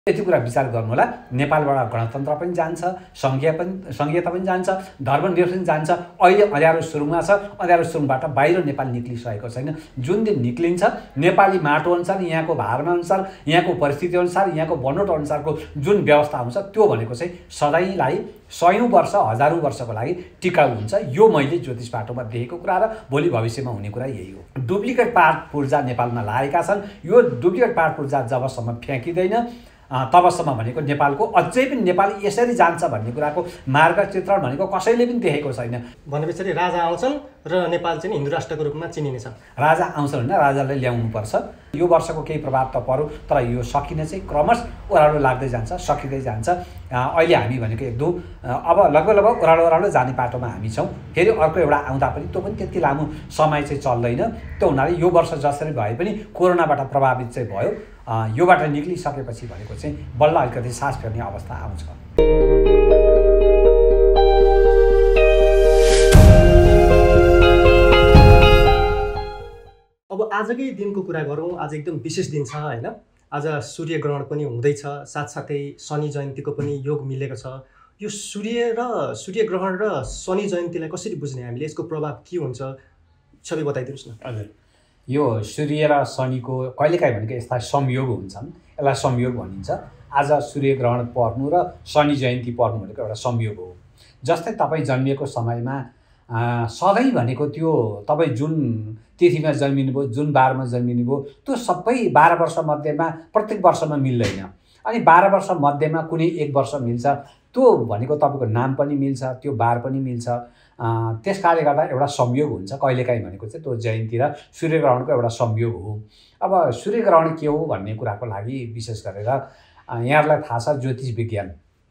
यति कुरा विचार गर्नु होला। नेपालबाट गणतन्त्र पनि जान्छ, संघीयता पनि जान्छ, धर्मनिरपेक्ष जान्छ। अहिले अँध्यारो सुरुङमा छ, अँध्यारो सुरुङबाट बाहिर नेपाल निक्लिसकेको छैन। जुन दिन निक्लिन्छ नेपाली माटो अनुसार, यहाँको भावना अनुसार, यहाँको परिस्थिति अनुसार, यहाँको बनोट अनुसारको जुन व्यवस्था हुन्छ त्यो भनेको चाहिँ सधैँलाई सयौं वर्ष, हजारौं वर्षको लागि टिकाउ हुन्छ। यो मैले ज्योतिष पाटोमा देखेको कुरा र भोलि भविष्यमा हुने कुरा यही हो। डुप्लिकेट पाट पूर्जा नेपालमा लागेका छन्। यो डुप्लिकेट पाट पूर्जा जबसम्म फ्याँकिँदैन तबसम्म भनेको नेपालको अझै पनि नेपाल यसरी जान्छ भन्ने कुराको मार्गचित्रण भनेको कसैले पनि देखेको छैन। भनेपछि राजा आउँछन् र नेपाल चाहिँ हिन्दू राष्ट्रको रूपमा चिनिनेछ। राजा आउँछन् होइन, राजालाई ल्याउनुपर्छ। यो वर्षको केही प्रभाव त पर्यो, तर यो सकिन चाहिँ क्रमश ओह्रालो लाग्दै जान्छ, सकिँदै जान्छ। अहिले हामी भनेको एक दो अब लगभग ओह्रालो जाने बाटोमा हामी छौँ। फेरि अर्को एउटा आउँदा पनि त्यो पनि त्यति लामो समय चाहिँ चल्दैन। त्यो हुनाले यो वर्ष जसरी भए पनि कोरोनाबाट प्रभावित चाहिँ भयो। योबाट निक्लिसकेपछि भनेको चाहिँ बल्ल अलिकति सास फेर्ने अवस्था आउँछ। अब आजकै दिनको कुरा गरौँ। आज एकदम विशेष दिन छ होइन। आज सूर्य ग्रहण पनि हुँदैछ, साथसाथै शनि जयन्तीको पनि योग मिलेको छ। यो सूर्य ग्रहण र शनि जयन्तीलाई कसरी बुझ्ने हामीले, यसको प्रभाव के हुन्छ सबै बताइदिनुहोस् न। हजुर, यो सूर्य र शनिको कहिलेकाहीँ भनेको यस्ता संयोग हुन्छन्, यसलाई संयोग भनिन्छ। आज सूर्य ग्रहण पर्नु र शनि जयन्ती पर्नु भनेको एउटा संयोग हो। जस्तै तपाईँ जन्मिएको समयमा सधैँ भनेको त्यो तपाईँ जुन तिथिमा जन्मिनुभयो, जुन बारमा जन्मिनुभयो, त्यो सबै 12 वर्ष मध्येमा प्रत्येक वर्षमा मिल्दैन। अनि 12 वर्ष मध्येमा कुनै एक वर्ष मिल्छ, त्यो भनेको तपाईँको नाम पनि मिल्छ, त्यो बार पनि मिल्छ। त्यस कारणले गर्दा एउटा संयोग हुन्छ। कहिलेकाहीँ भनेको चाहिँ त्यो जयन्ती र सूर्यग्रहणको एउटा संयोग हो। अब सूर्यग्रहण के हो भन्ने कुराको लागि विशेष गरेर यहाँहरूलाई थाहा छ ज्योतिष विज्ञान।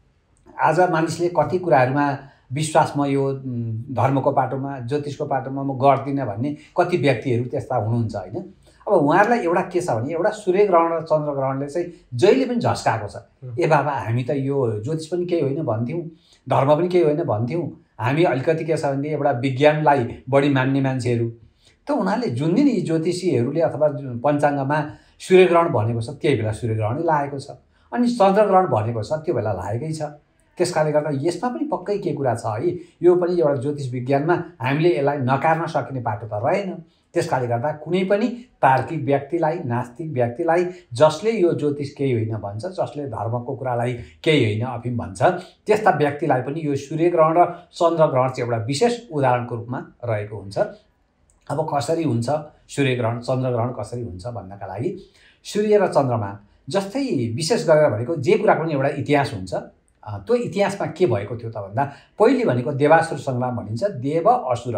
आज मानिसले कति कुराहरूमा विश्वास, म यो धर्मको पाटोमा, ज्योतिषको पाटोमा म गर्दिनँ भन्ने कति व्यक्तिहरू त्यस्ता हुनुहुन्छ होइन। अब उहाँहरूलाई एउटा के छ भने, एउटा सूर्यग्रहण र चन्द्रग्रहणले चाहिँ जहिले पनि झस्काएको छ। ए बाबा, हामी त यो ज्योतिष पनि केही होइन भन्थ्यौँ, धर्म पनि केही होइन भन्थ्यौँ, हामी अलिकति के छ भने एउटा विज्ञानलाई बढी मान्ने मान्छेहरू। त उनीहरूले जुन दिन यी ज्योतिषीहरूले अथवा पञ्चाङ्गमा सूर्यग्रहण भनेको छ त्यही बेला सूर्यग्रहणै लागेको छ, अनि चन्द्रग्रहण भनेको छ त्यो बेला लागेकै छ। त्यस कारणले गर्दा यसमा पनि पक्कै के कुरा छ है, यो पनि एउटा ज्योतिष विज्ञानमा हामीले यसलाई नकार्न सकिने बाटो त रहेन। त्यस कारणले गर्दा कुनै पनि तार्किक व्यक्तिलाई, नास्तिक व्यक्तिलाई, जसले यो ज्योतिष केही होइन भन्छ, जसले धर्मको कुरालाई केही होइन अफिम भन्छ, त्यस्ता व्यक्तिलाई पनि यो सूर्यग्रहण र चन्द्रग्रहण चाहिँ एउटा विशेष उदाहरणको रूपमा रहेको हुन्छ। अब कसरी हुन्छ सूर्यग्रहण, चन्द्रग्रहण कसरी हुन्छ भन्नका लागि सूर्य र चन्द्रमा जस्तै विशेष गरेर भनेको जे कुराको पनि एउटा इतिहास हुन्छ। त्यो इतिहासमा के भएको थियो त भन्दा, पहिले भनेको देवासुर सङ्ग्राम भनिन्छ। देव असुर,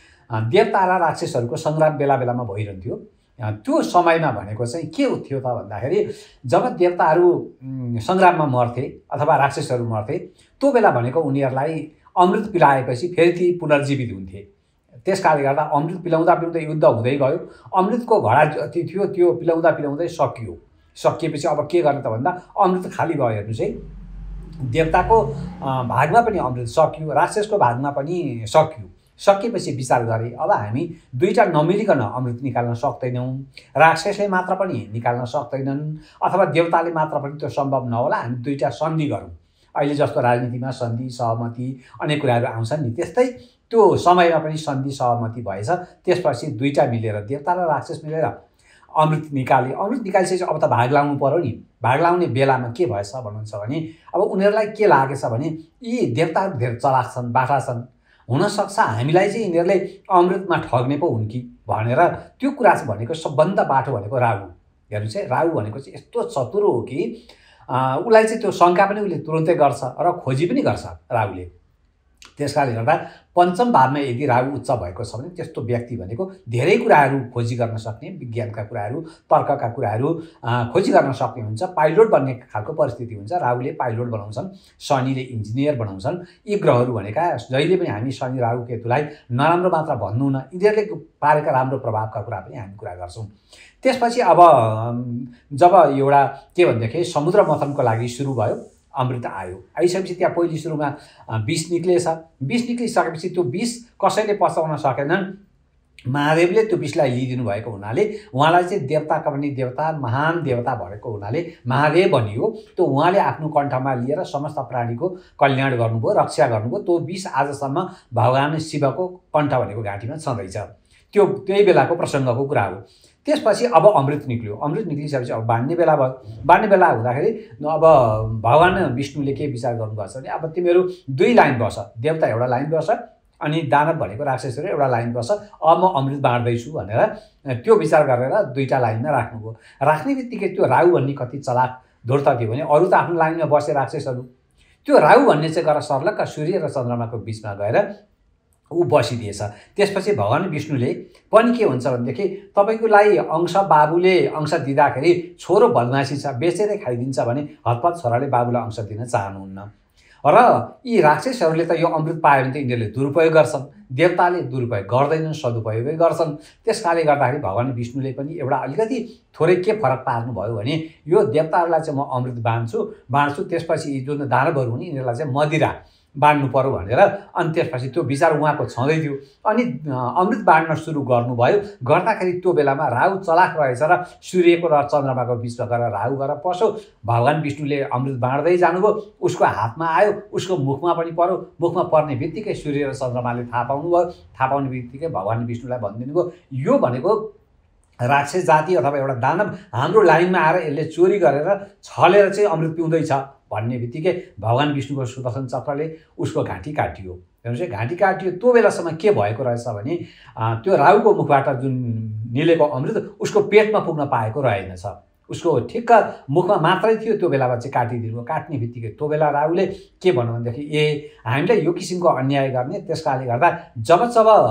देवता र राक्षसहरूको सङ्ग्राम बेला बेलामा भइरहन्थ्यो। त्यो समयमा भनेको चाहिँ के थियो त भन्दाखेरि, जब देवताहरू सङ्ग्राममा मर्थे अथवा राक्षसहरू मर्थे, त्यो बेला भनेको उनीहरूलाई अमृत पिलाएपछि फेरि ती पुनर्जीवित हुन्थे। त्यस कारणले गर्दा अमृत पिलाउँदा पिलाउँदै युद्ध हुँदै गयो। अमृतको घडा जति थियो त्यो पिलाउँदा पिलाउँदै सकियो। सकिएपछि अब के गर्ने त भन्दा, अमृत खाली भयो। हेर्नुहोस् है, देवताको भागमा पनि अमृत सकियो, राक्षसको भागमा पनि सकियो। सकिएपछि विचार गरे, अब हामी दुईटा नमिलिकन अमृत निकाल्न सक्दैनौँ, राक्षसले मात्र पनि निकाल्न सक्दैनन्, अथवा देवताले मात्र पनि त्यो सम्भव नहोला, हामी दुईटा सन्धि गरौँ। अहिले जस्तो राजनीतिमा सन्धि सहमति अनेक कुराहरू आउँछन् नि, त्यस्तै त्यो समयमा पनि सन्धि सहमति भएछ। त्यसपछि दुईटा मिलेर, देवता र राक्षस मिलेर अमृत निकाले। अमृत निकालिसकेपछि अब त भाग लाउनु पर्यो नि। भाग लाउने बेलामा के भएछ भन्नुहुन्छ भने, अब उनीहरूलाई के लागेछ भने, यी देवताहरू धेरै चलाक छन्, बाठा छन्, हुनसक्छ हामीलाई चाहिँ यिनीहरूले अमृतमा ठग्ने पो हुन् कि भनेर त्यो कुरा चाहिँ भनेको सबभन्दा बाठो भनेको राहु। हेर्नुहोस् है, राहु भनेको चाहिँ यस्तो चतुर हो कि उसलाई चाहिँ त्यो शङ्का पनि उसले तुरुन्तै गर्छ र खोजी पनि गर्छ राहुले। त्यस कारणले गर्दा पञ्चम भावमा यदि राहु उच्च भएको छ भने त्यस्तो व्यक्ति भनेको धेरै कुराहरू खोजी गर्न सक्ने, विज्ञानका कुराहरू, तर्कका कुराहरू खोजी गर्न सक्ने हुन्छ। पाइलोट बन्ने खालको परिस्थिति हुन्छ। राहुले पाइलोट बनाउँछन्, शनिले इन्जिनियर बनाउँछन्। यी ग्रहहरू भनेका जहिले पनि हामी शनि राहु केतुलाई नराम्रो मात्र भन्नु न, यिनीहरूले पारेका राम्रो प्रभावका कुरा पनि हामी कुरा गर्छौँ। त्यसपछि अब जब एउटा के भनेदेखि समुद्र मथनको लागि सुरु भयो, अमृत आयो। आइसकेपछि त्यहाँ पहिले सुरुमा विष निक्लेछ। विष निक्लिसकेपछि त्यो विष कसैले पचाउन सकेनन्। महादेवले त्यो विषलाई लिइदिनु भएको हुनाले उहाँलाई चाहिँ देवताका पनि देवता, महान देवता भएको हुनाले महादेव भनियो। त्यो उहाँले आफ्नो कण्ठमा लिएर समस्त प्राणीको कल्याण गर्नुभयो, रक्षा गर्नुभयो। त्यो विष आजसम्म भगवान शिवको कण्ठ भनेको घाँटीमा छँदैछ। त्यो त्यही बेलाको प्रसङ्गको कुरा हो। त्यसपछि अब अमृत निक्ल्यो। अमृत निक्लिसकेपछि अब बाँड्ने बेला भयो। बाँड्ने बेला हुँदाखेरि अब भगवान विष्णुले के विचार गर्नुभएको छ भने अब तिमीहरू 2 लाइन बस, देवता एउटा लाइन बस अनि दानव भनेको राक्षसहरू एउटा लाइन बस, अब म अमृत बाँड्दैछु भनेर त्यो विचार गरेर 2टा लाइनमा राख्नुभयो। राख्ने बित्तिकै त्यो राहु भन्ने कति चलाक धूर्त थियो भने अरू त आफ्नो लाइनमा बसे राक्षसहरू, त्यो राहु भन्ने चाहिँ गएर सर्लक्क सूर्य र चन्द्रमाको बिचमा गएर ऊ बसिदिएछ। त्यसपछि भगवान विष्णुले पनि के हुन्छ भनेदेखि तपाईँकोलाई अंश बाबुले अंश दिँदाखेरि छोरो बदमासी छ, बेचेरै खाइदिन्छ भने हतपत छोराले बाबुलाई अंश दिन चाहनुहुन्न। र यी राक्षसहरूले त यो अमृत पायो भने त यिनीहरूले दुरुपयोग गर्छन्, देवताले दुरुपयोग गर्दैनन्, सदुपयोगै गर्छन्। त्यसकारणले गर्दाखेरि भगवान विष्णुले पनि एउटा अलिकति थोरै के फरक पार्नुभयो भने यो देवताहरूलाई चाहिँ म अमृत बाँड्छु, त्यसपछि यी जुन दानवहरू हुन् यिनीहरूलाई चाहिँ मदिरा बाँड्नु पर्यो भनेर अनि त्यसपछि त्यो विचार उहाँको छँदै थियो। अनि अमृत बाँड्न सुरु गर्नुभयो। गर्दाखेरि त्यो बेलामा राहु चलाक रहेछ र सूर्यको र चन्द्रमाको बिचमा गएर राहु गएर पस्यो। भगवान विष्णुले अमृत बाँड्दै जानुभयो, उसको हातमा आयो, उसको मुखमा पनि पर्यो। मुखमा पर्ने बित्तिकै सूर्य र चन्द्रमाले थाहा पाउनुभयो। थाहा पाउने बित्तिकै भगवान विष्णुलाई भनिदिनु भयो यो भनेको राक्षस जाति अथवा एउटा दानव हाम्रो लाइनमा आएर यसले चोरी गरेर छलेर चाहिँ अमृत पिउँदैछ भन्ने बित्तिकै भगवान विष्णुको सुदर्शन चक्रले उसको घाँटी काटियो। हेर्नुहोस् है, घाँटी काटियो। त्यो बेलासम्म के भएको रहेछ भने त्यो राहुको मुखबाट जुन निलेको अमृत उसको पेटमा पुग्न पाएको रहेनछ। उसको ठिक्क मुखमा मात्रै थियो। त्यो बेलामा चाहिँ काटिदिनु। काट्ने बित्तिकै त्यो बेला राहुले के भन्नु भनेदेखि हामीलाई यो किसिमको अन्याय गर्ने, त्यसकारणले गर्दा जब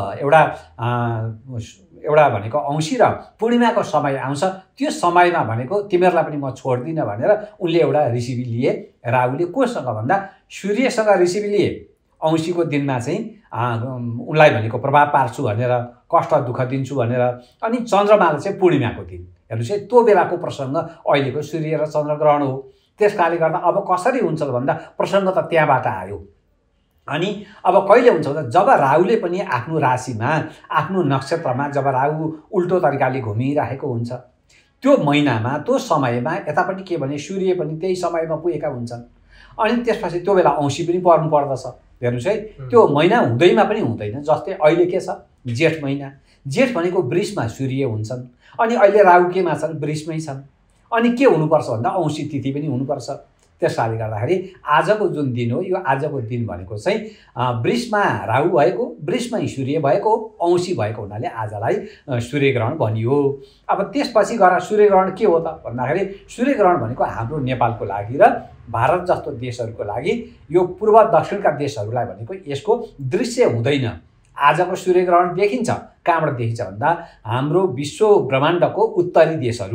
एउटा भनेको औँसी र पूर्णिमाको समय आउँछ त्यो समयमा भनेको तिमीहरूलाई पनि म छोड्दिनँ भनेर उनले एउटा रिसिभी लिए। राहुले कोसँग भन्दा सूर्यसँग रिसिभी लिए। औँसीको दिनमा चाहिँ उनलाई भनेको प्रभाव पार्छु भनेर, कष्ट दुःख दिन्छु भनेर। अनि चन्द्रमाले चाहिँ पूर्णिमाको दिन। हेर्नुहोस् है, त्यो बेलाको प्रसङ्ग अहिलेको सूर्य र चन्द्रग्रहण हो। त्यसकारणले गर्दा अब कसरी हुन्छ भन्दा प्रसङ्ग त त्यहाँबाट आयो। अनि अब कहिले हुन्छ भन्दा जब राहुले पनि आफ्नो राशिमा, आफ्नो नक्षत्रमा जब राहु उल्टो तरिकाले घुमिरहेको हुन्छ त्यो महिनामा, त्यो समयमा यतापट्टि के भने सूर्य पनि त्यही समयमा पुगेका हुन्छन्। अनि त्यसपछि त्यो बेला औँसी पनि पर्नु पर्दछ। हेर्नुहोस् है, त्यो महिना हुँदैमा पनि हुँदैन। जस्तै अहिले के छ, जेठ महिना। जेठ भनेको वृषमा सूर्य हुन्छन्। अनि अहिले राहु केमा छन्, वृषमै छन्। अनि के हुनुपर्छ भन्दा औँसी तिथि पनि हुनुपर्छ। त्यसकारणले गर्दाखेरि आजको जुन दिन हो, यो आजको दिन भनेको चाहिँ वृषमा राहु भएको, वृषमै सूर्य भएको, औँसी भएको हुनाले आजलाई सूर्यग्रहण भनियो। अब त्यसपछि गएर सूर्यग्रहण के हो त भन्दाखेरि सूर्यग्रहण भनेको हाम्रो नेपालको लागि र भारत जस्तो देशहरूको लागि, यो पूर्व दक्षिणका देशहरूलाई भनेको यसको दृश्य हुँदैन। आजको सूर्यग्रहण देखिन्छ, कहाँबाट देखिन्छ भन्दा हाम्रो विश्व ब्रह्माण्डको उत्तरी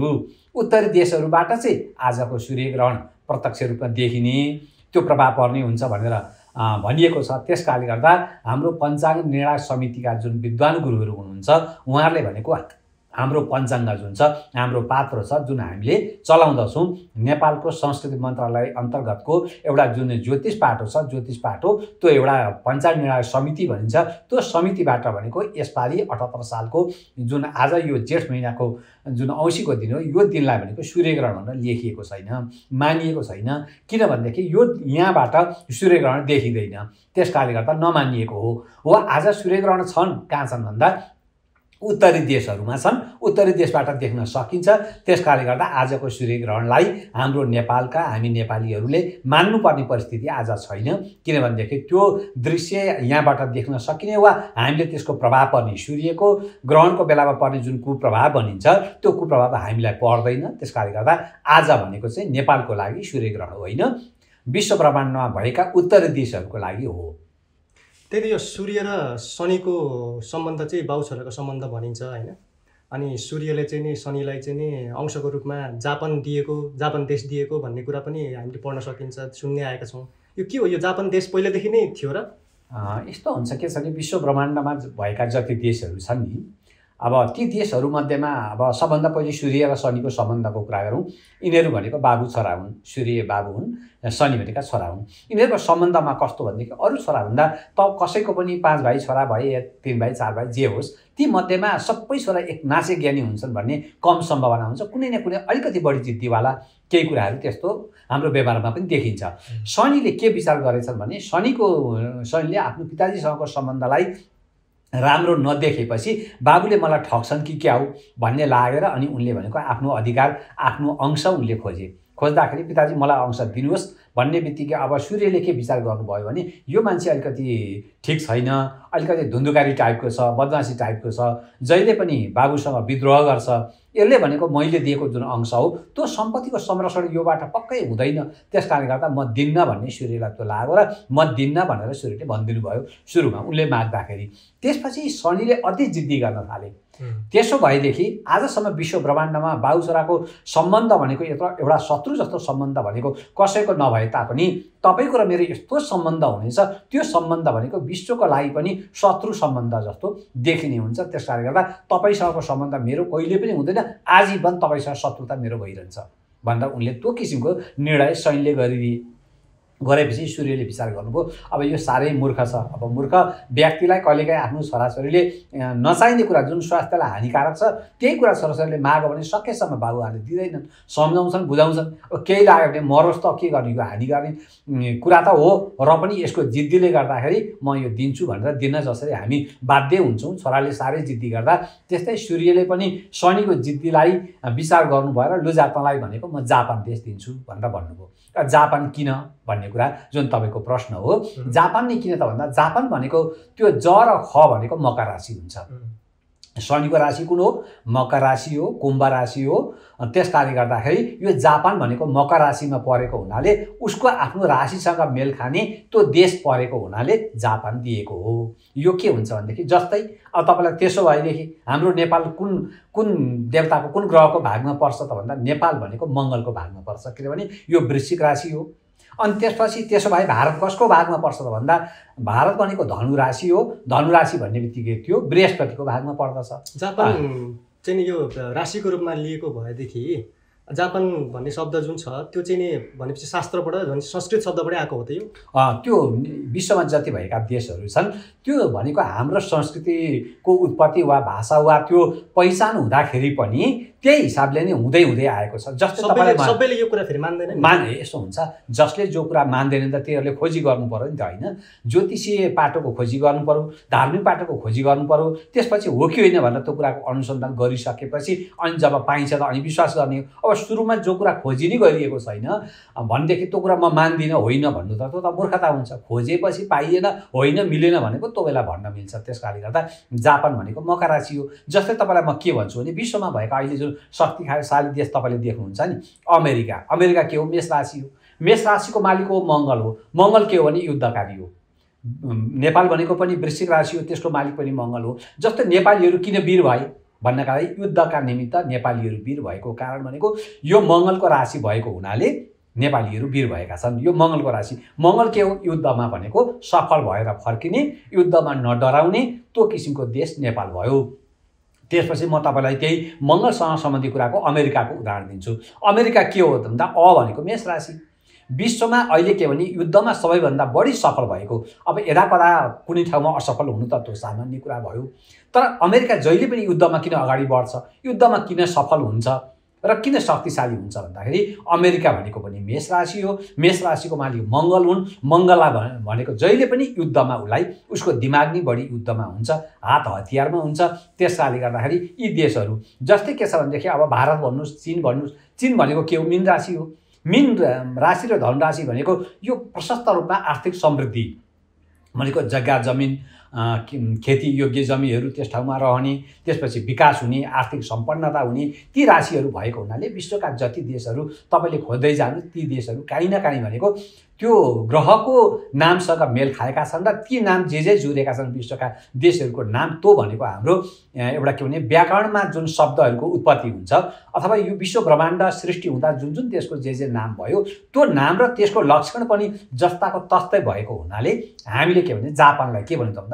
देशहरूबाट चाहिँ आजको सूर्यग्रहण प्रत्यक्ष रूपमा देखिने, त्यो प्रभाव पर्ने हुन्छ भनेर भनिएको छ। त्यसकारणले गर्दा हाम्रो पञ्चाङ्ग निर्णय समितिका जुन विद्वान गुरुहरू हुनुहुन्छ उहाँहरूले भनेको हाम्रो पञ्चाङ्ग जुन छ, हाम्रो पात्र छ, जुन हामीले चलाउँदछौँ, नेपालको संस्कृति मन्त्रालय अन्तर्गतको एउटा जुन ज्योतिष पाठो छ, ज्योतिष पाठो त्यो एउटा पञ्चाङ्ग निर्णय समिति भनिन्छ। त्यो समितिबाट भनेको यसपालि 78 सालको जुन आज यो जेठ महिनाको जुन औँसीको दिन हो, यो दिनलाई भनेको सूर्यग्रहण भनेर लेखिएको छैन, मानिएको छैन। किनभनेदेखि यो यहाँबाट सूर्यग्रहण देखिँदैन, त्यसकारणले गर्दा नमानिएको हो। आज सूर्यग्रहण छन्, कहाँ छन् भन्दा उत्तरी देशहरूमा छन्। उत्तरी देशबाट देख्न सकिन्छ। त्यसकारणले गर्दा आजको सूर्यग्रहणलाई हाम्रो नेपालका हामी नेपालीहरूले मान्नुपर्ने परिस्थिति आज छैन। किनभनेदेखि त्यो दृश्य यहाँबाट देख्न सकिने वा हामीले त्यसको प्रभाव पर्ने, सूर्यको ग्रहणको बेलामा पर्ने जुन कुप्रभाव भनिन्छ त्यो कुप्रभाव हामीलाई पर्दैन। त्यसकारणले गर्दा आज भनेको चाहिँ नेपालको लागि सूर्यग्रहण होइन, विश्व ब्रह्माण्डमा भएका उत्तरी देशहरूको लागि हो। त्यही त यो सूर्य र शनिको सम्बन्ध चाहिँ बाउ छोराको सम्बन्ध भनिन्छ होइन। अनि सूर्यले चाहिँ नि शनिलाई चाहिँ नि अंशको रूपमा जापान देश दिएको भन्ने कुरा पनि हामीले पढ्न सकिन्छ, सुन्ने आएका छौँ। यो के हो, यो जापान देश पहिलेदेखि नै थियो र? यस्तो हुन्छ के छ भने विश्व ब्रह्माण्डमा भएका जति देशहरू छन् नि, अब ती देशहरूमध्येमा अब सबभन्दा पहिले सूर्य र शनिको सम्बन्धको कुरा गरौँ। यिनीहरू भनेको बाबु छोरा हुन्, सूर्य बाबु हुन्, शनि भनेका छोरा हुन्। यिनीहरूको सम्बन्धमा कस्तो भनेदेखि अरू छोराभन्दा त कसैको पनि 5 भाइ छोरा भए या 3 भाइ 4 भाइ जे होस्, ती मध्येमा सबै छोरा एक नाचे ज्ञानी हुन्छन् भन्ने कम सम्भावना हुन्छ। कुनै न कुनै अलिकति बढी जिद्दीवाला केही कुराहरू त्यस्तो हाम्रो व्यवहारमा पनि देखिन्छ। शनिले के विचार गरेछन् भने शनिले आफ्नो पिताजीसँगको सम्बन्धलाई राम्रो नदेखेपछि बाबुले मलाई ठग्छन् कि क्या हो भन्ने लागेर अनि उनले भनेको आफ्नो अधिकार, आफ्नो अंश उनले खोज्दाखेरि पिताजी मलाई अंश दिनुहोस् भन्ने बित्तिकै अब सूर्यले के विचार गर्नुभयो भने यो मान्छे अलिकति ठिक छैन, अलिकति धुन्धुकारी टाइपको छ, बदमासी टाइपको छ, जहिले पनि बाबुसँग विद्रोह गर्छ, यसले भनेको मैले दिएको जुन अंश हो त्यो सम्पत्तिको संरक्षण योबाट पक्कै हुँदैन, त्यस कारणले गर्दा म दिन्न भन्ने सूर्यलाई त्यो लाग्यो र म दिन्न भनेर सूर्यले भनिदिनु भयो सुरुमा उनले माग्दाखेरि। त्यसपछि शनिले अति जिद्दी गर्न थाले। त्यसो भएदेखि आजसम्म विश्व ब्रह्माण्डमा बाबु छोराको सम्बन्ध भनेको एउटा शत्रु जस्तो सम्बन्ध भनेको कसैको नभए तापनि तपाईँको र मेरो यस्तो सम्बन्ध हुनेछ, त्यो सम्बन्ध भनेको विश्वको लागि पनि शत्रु सम्बन्ध जस्तो देखिने हुन्छ। त्यस कारणले गर्दा तपाईँसँगको सम्बन्ध मेरो कहिले पनि हुँदैन, आजीवन तपाईँसँग शत्रुता मेरो भइरहन्छ भन्दा उनले त्यो किसिमको निर्णय शनिले गरेपछि सूर्यले विचार गर्नुभयो अब यो साह्रै मूर्ख छ। अब मूर्ख व्यक्तिलाई कहिलेकाहीँ आफ्नो छोराछोरीले नचाहिने कुरा जुन स्वास्थ्यलाई हानिकारक छ त्यही कुरा छोराछोरीले माग्यो भने सकेसम्म बाबुआमाले दिँदैनन्, सम्झाउँछन्, बुझाउँछन्। अब केही लाग्यो भने मरोस् त के गर्ने, यो हानि गर्ने कुरा त हो र पनि यसको जिद्दीले गर्दाखेरि म यो दिन्छु भनेर दिन जसरी हामी बाध्य हुन्छौँ, छोराले साह्रै जिद्दी गर्दा त्यस्तै सूर्यले पनि शनिको जिद्दीलाई विचार गर्नु भएर लु जापानलाई भनेको म जापान देश दिन्छु भनेर भन्नुभयो। जापान किन भन्ने कुरा जुन तपाईँको प्रश्न हो, जापान नै किन त भन्दा जापान भनेको त्यो ज र ख भनेको मकर राशि हुन्छ। शनिको राशि कुन हो? मकर राशि हो, कुम्भ राशि हो। त्यस कारणले गर्दाखेरि यो जापान भनेको मकर राशिमा परेको हुनाले उसको आफ्नो राशिसँग मेल खाने त्यो देश परेको हुनाले जापान दिएको हो। यो के हुन्छ भनेदेखि जस्तै अब तपाईँलाई त्यसो भएदेखि हाम्रो नेपाल कुन देवताको कुन ग्रहको भागमा पर्छ त भन्दा नेपाल भनेको मङ्गलको भागमा पर्छ, किनभने यो वृश्चिक राशि हो। अनि त्यसपछि त्यसो भए भारत कसको भागमा पर्छ त भन्दा भारत भनेको धनु राशि हो। धनु राशि भन्ने बित्तिकै त्यो बृहस्पतिको भागमा पर्दछ। जापान चाहिँ यो राशिको रूपमा लिएको भएदेखि जापान भन्ने शब्द जुन छ त्यो चाहिँ नि भनेपछि शास्त्रबाट झन् संस्कृत शब्दबाटै आएको हो त यो? त्यो विश्वमा जति भएका देशहरू छन् त्यो भनेको हाम्रो संस्कृतिको उत्पत्ति वा भाषा वा त्यो पहिचान हुँदाखेरि पनि त्यही हिसाबले नै हुँदै आएको छ। जस्तै तपाईँले सबैले यो कुरा फेरि मान्दैन, यस्तो हुन्छ जसले जो कुरा मान्दैन त तिनीहरूले खोजी गर्नु पर्यो नि त, होइन? ज्योतिषीय पाटोको खोजी गर्नु पर्यो, धार्मिक पाटोको खोजी गर्नु पर्यो, त्यसपछि हो कि होइन भनेर त्यो कुराको अनुसन्धान गरिसकेपछि अनि जब पाइन्छ त अनि विश्वास गर्ने। अब सुरुमा जो कुरा खोजी नै गरिएको छैन भनेदेखि त्यो कुरा म मान्दिनँ होइन भन्नु त त्यो त मूर्खता हुन्छ। खोजेपछि पाइएन, होइन मिलेन भनेको त्यो बेला भन्न मिल्छ। त्यस कारणले गर्दा जापान भनेको मकर राशि हो। जस्तै तपाईँलाई म के भन्छु भने विश्वमा भएका अहिले जुन शक्तिशाली देश तपाईँले देख्नुहुन्छ नि अमेरिका के हो? मेष राशि हो। मेष राशिको मालिक हो मङ्गल हो। मङ्गल के हो भने युद्धकारी हो। नेपाल भनेको पनि वृश्चिक राशि हो, त्यसको मालिक पनि मङ्गल हो। जस्तै नेपालीहरू किन वीर भए भन्नका लागि युद्धका निमित्त नेपालीहरू वीर भएको कारण भनेको यो मङ्गलको राशि भएको हुनाले नेपालीहरू वीर भएका छन्। यो मङ्गलको राशि। मङ्गल के हो? युद्धमा भनेको सफल भएर फर्किने, युद्धमा नडराउने त्यो किसिमको देश नेपाल भयो। त्यसपछि म तपाईँलाई त्यही मङ्गलसँग सम्बन्धी कुराको अमेरिकाको उदाहरण दिन्छु। अमेरिका के हो भन्दा भनेको मेष राशि। विश्वमा अहिले के भने युद्धमा सबैभन्दा बढी सफल भएको, अब यदाकदा कुनै ठाउँमा असफल हुनु त त्यो सामान्य कुरा भयो, तर अमेरिका जहिले पनि युद्धमा किन अगाडि बढ्छ, युद्धमा किन सफल हुन्छ र किन शक्तिशाली हुन्छ भन्दाखेरि अमेरिका भनेको पनि मेष राशि हो। मेष राशिको मालिक मङ्गल हुन्। मङ्गललाई भनेको जहिले पनि युद्धमा उसलाई उसको दिमाग नै बढी युद्धमा हुन्छ, हात हतियारमा हुन्छ। त्यस कारणले गर्दाखेरि यी देशहरू जस्तै के छ भनेदेखि अब भारत भन्नुहोस्, चीन भनेको के हो? मीन राशि हो। मीन राशि र धनु राशि भनेको यो प्रशस्त रूपमा आर्थिक समृद्धि भनेको जग्गा जमिन खेती योग्य जमिनहरू त्यस ठाउँमा रहने, त्यसपछि विकास हुने, आर्थिक सम्पन्नता हुने ती राशिहरू भएको हुनाले विश्वका जति देशहरू तपाईँले खोज्दै जानु ती देशहरू काहीँ न काहीँ भनेको त्यो ग्रहको नामसँग मेल खाएका छन् र ती नाम जे जुरेका छन् विश्वका देशहरूको नाम त्यो भनेको हाम्रो एउटा के भने व्याकरणमा जुन शब्दहरूको उत्पत्ति हुन्छ अथवा यो विश्व ब्रह्माण्ड सृष्टि हुँदा जुन देशको जे नाम भयो त्यो नाम र त्यसको लक्षण पनि जस्ताको तस्तै भएको हुनाले हामीले के भने जापानलाई के भन्नु त भन्दा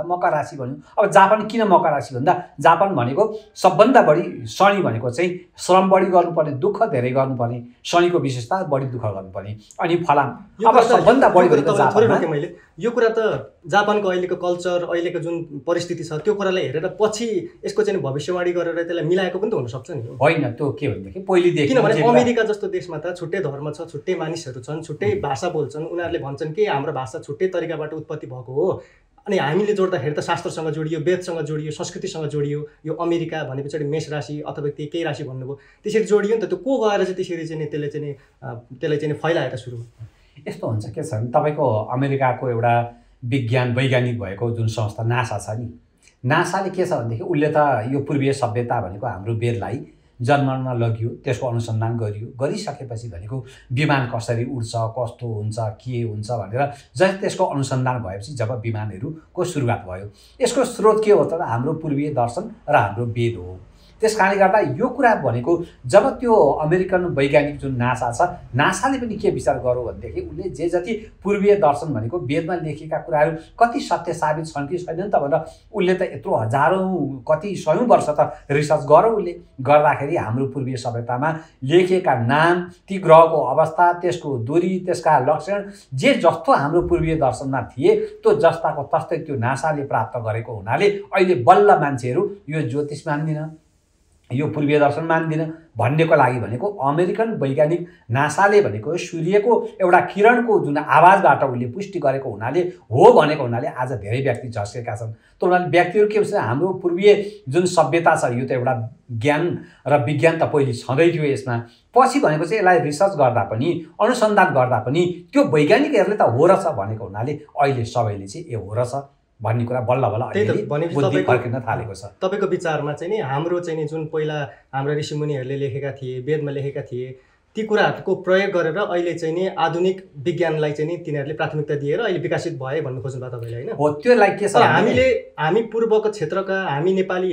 मकर राशि भन्यो। अब जापान किन मकर राशि भन्दा जापान भनेको सबभन्दा बढी शनि भनेको चाहिँ श्रम बढी गर्नुपर्ने, दुःख धेरै गर्नुपर्ने, शनिको विशेषता बढी दुःख गर्नुपर्ने, अनि फलाम अब सबभन्दा बढी भनेको जापानमा। मैले यो कुरा त जापानको अहिलेको कल्चर, अहिलेको जुन परिस्थिति छ त्यो कुरालाई हेरेर पछि यसको चाहिँ भविष्यवाणी गरेर त्यसलाई मिलाएको पनि त हुनसक्छ नि। होइन, त्यो के भनेदेखि पहिलेदेखि, किनभने अमेरिका जस्तो देशमा त छुट्टै धर्म छ, छुट्टै मानिसहरू छन्, छुट्टै भाषा बोल्छन्, उनीहरूले भन्छन् कि हाम्रो भाषा छुट्टै तरिकाबाट उत्पत्ति भएको हो। अनि हामीले जोड्दाखेरि त शास्त्रसँग जोडियो, वेदसँग जोडियो, संस्कृतिसँग जोडियो। यो अमेरिका भनेपछि मेष राशि अथवा केही राशि भन्नुभयो, त्यसरी जोडियो नि त। त्यो को गएर चाहिँ त्यसरी चाहिँ त्यसलाई चाहिँ फैलाएर सुरुमा यस्तो हुन्छ के छ भने तपाईँको अमेरिकाको एउटा विज्ञान वैज्ञानिक भएको जुन संस्था नासा छ नि, नासाले के छ भनेदेखि उसले त यो पूर्वीय सभ्यता भनेको हाम्रो वेदलाई जन्ममा लगियो, त्यसको अनुसन्धान गरियो, गरिसकेपछि भनेको विमान कसरी उड्छ, कस्तो हुन्छ, के हुन्छ भनेर जब त्यसको अनुसन्धान भएपछि जब विमानहरूको सुरुवात भयो, यसको स्रोत के हो त हाम्रो पूर्वीय दर्शन र हाम्रो वेद हो। त्यस कारणले गर्दा यो कुरा भनेको जब त्यो अमेरिकन वैज्ञानिक जुन नासा छ, नासाले पनि के विचार गर्यो भनेदेखि उसले जे जति पूर्वीय दर्शन भनेको वेदमा लेखिएका कुराहरू कति सत्य साबित छन् कि छैनन् त भनेर उसले त यत्रो हजारौँ कति सयौँ वर्ष त रिसर्च गर्यो। उसले गर्दाखेरि हाम्रो पूर्वीय सभ्यतामा लेखिएका नाम, ती ग्रहको अवस्था, त्यसको दूरी, त्यसका लक्षण जे जस्तो हाम्रो पूर्वीय दर्शनमा थिए त्यो जस्ताको तस्तै त्यो नासाले प्राप्त गरेको हुनाले अहिले बल्ल मान्छेहरू यो ज्योतिष मान्दिन, यो पूर्वीय दर्शन मान्दिन भन्नेको लागि भनेको अमेरिकन वैज्ञानिक नासाले भनेको सूर्यको एउटा किरणको जुन आवाजबाट उसले पुष्टि गरेको हुनाले हो भनेको हुनाले आज धेरै व्यक्ति झस्केका छन्। त्यो हुनाले व्यक्तिहरू के भन्छ, हाम्रो पूर्वीय जुन सभ्यता छ यो त एउटा ज्ञान र विज्ञान त पहिले छँदै थियो यसमा, पछि भनेको चाहिँ यसलाई रिसर्च गर्दा पनि अनुसन्धान गर्दा पनि त्यो वैज्ञानिकहरूले त हो रहेछ भनेको हुनाले अहिले सबैले चाहिँ ए हो रहेछ भन्ने कुरा बल्ल बल्ल बुद्धि फर्किन थालेको छ। तपाईँको विचारमा चाहिँ नि हाम्रो चाहिँ नि जुन पहिला हाम्रो ऋषिमुनिहरूले लेखेका थिए, वेदमा लेखेका थिए, ती कुराहरूको प्रयोग गरेर अहिले चाहिँ नि आधुनिक विज्ञानलाई चाहिँ नि तिनीहरूले प्राथमिकता दिएर अहिले विकसित भए भन्नु खोज्नुभयो तपाईँले, होइन? हो, त्यो लाइक के छ हामी पूर्वको क्षेत्रका हामी